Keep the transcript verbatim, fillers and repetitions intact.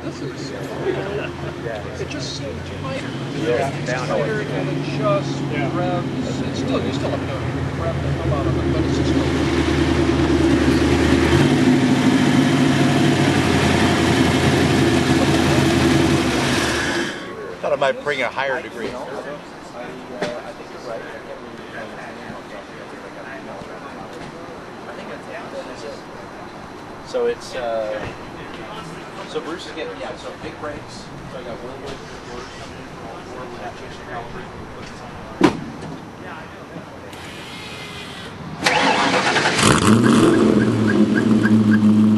It just seemed tighter. Yeah, it's tighter and it just yeah. revs. It's still, you still have no rev to come out of it, but it's just I thought it might bring a higher degree. I, uh, I think you're right. So it's, uh, so Bruce is getting, yeah, so big brakes. So I got one with worse,